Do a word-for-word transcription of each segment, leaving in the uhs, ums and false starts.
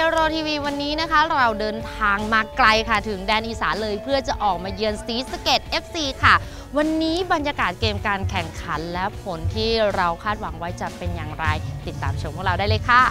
โรทีวีวันนี้นะคะเราเดินทางมาไกลค่ะถึงแดนอีสานเลยเพื่อจะออกมาเยือนศรีสะเกษ เอฟ ซี ค่ะวันนี้บรรยากาศเกมการแข่งขันและผลที่เราคาดหวังไว้จะเป็นอย่างไรติดตามชมพวกเราได้เลยค่ะ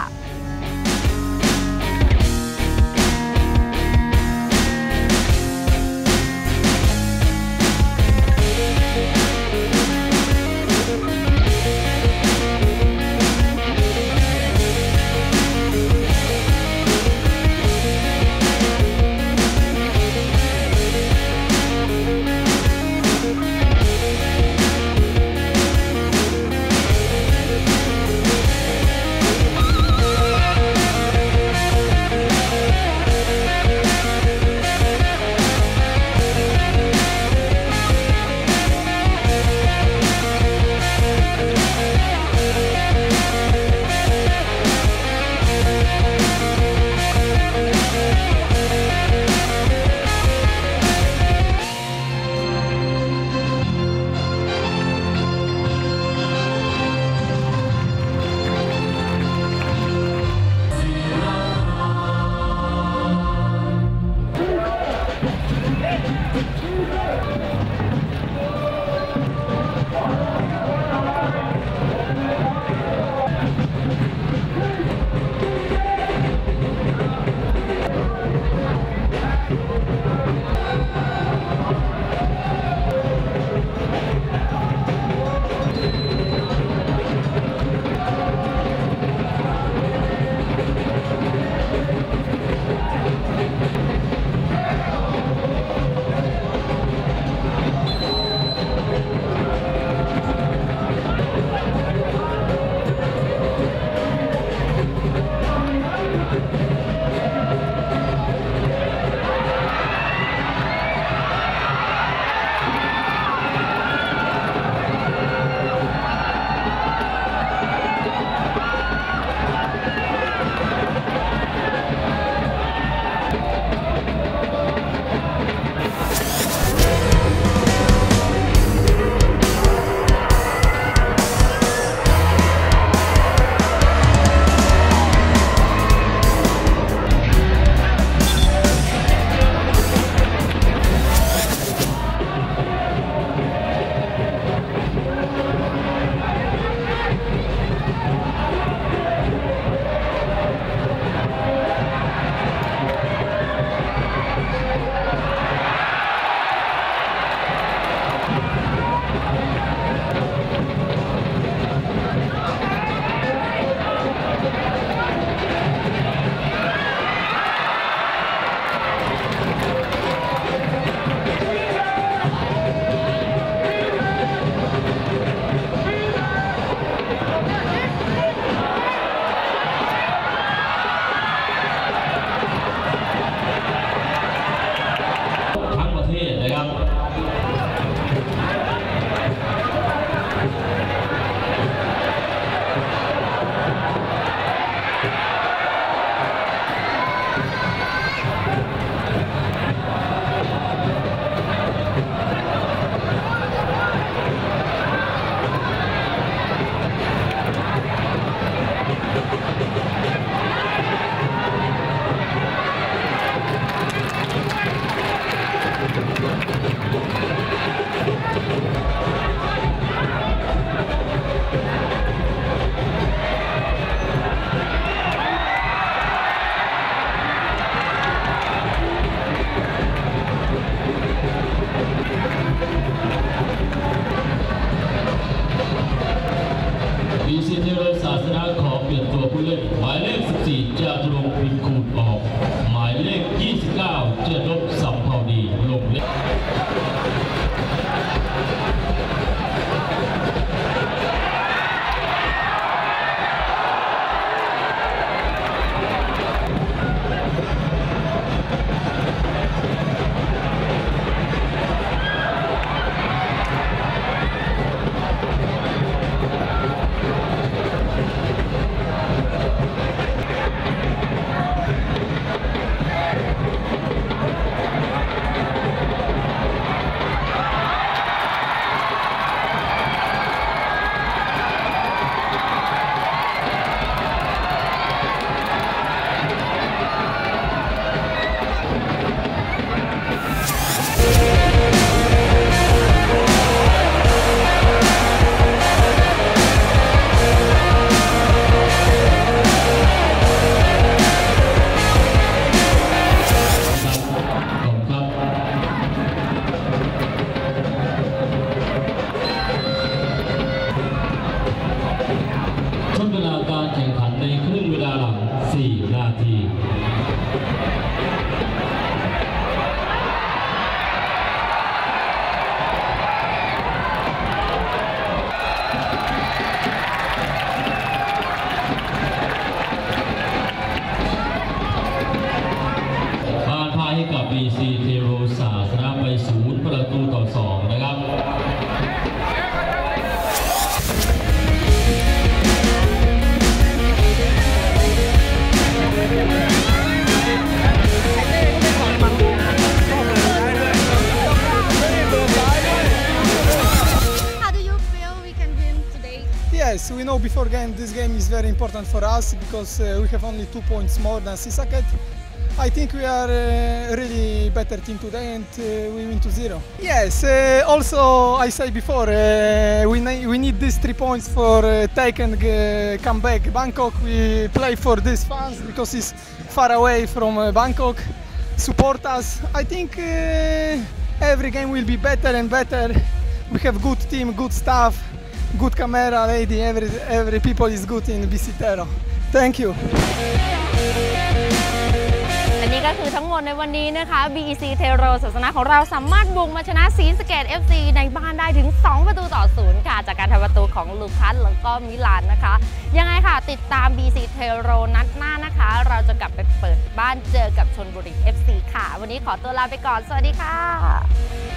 โรศาชนะไปศูนย์ประตูต่อสองนะครับ Yes, we know before game this game is very important for us because uh, we have only two points more than Sisaket. I think we are uh, really better team today and uh, we win two zero. Yes, uh, also I say before uh, we, ne we need these three points for uh, take and uh, come back. Bangkok, we play for these fans because it's far away from uh, Bangkok. Support us. I think uh, every game will be better and better. We have good team, good staff. Good camera lady, every, every people is good in Visitero. Thank you. อันนี้ก็คือทั้งหมดในวันนี้นะคะ บี อี ซี Tero ศาสนาของเราสามารถบุกมาชนะศรีสะเกษ เอฟ ซี ในบ้านได้ถึงสองประตูต่อศูนย์ค่ะจากการทำประตูของลูคัสแล้วก็มิลานนะคะยังไงค่ะติดตาม บี อี ซี Tero นัดหน้านะคะเราจะกลับไปเปิดบ้านเจอกับชลบุรี เอฟ ซี ค่ะวันนี้ขอตัวลาไปก่อนสวัสดีค่ะ